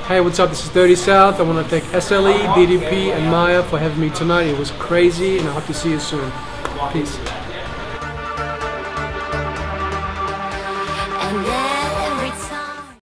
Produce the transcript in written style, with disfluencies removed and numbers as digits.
Hey, what's up? This is 30 South. I want to thank SLE, DDP, and Maya for having me tonight. It was crazy, and I hope to see you soon. Peace. And